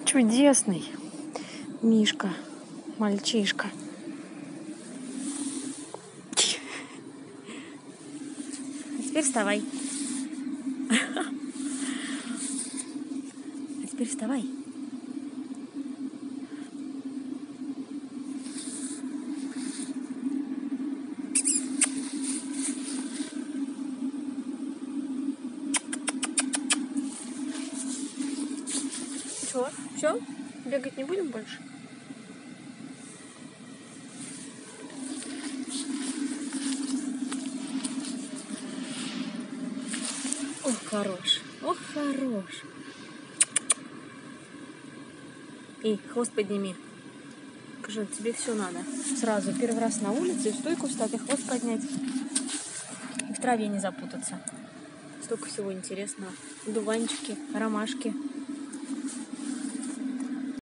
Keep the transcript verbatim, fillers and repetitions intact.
Чудесный Мишка, мальчишка. А теперь вставай. А теперь вставай. Что? Все? Бегать не будем больше? Ох, хорош. Ох, хорош. Эй, хвост подними. Скажи, тебе все надо. Сразу первый раз на улице, в стойку встать и хвост поднять. И в траве не запутаться. Столько всего интересного. Дуванчики, ромашки.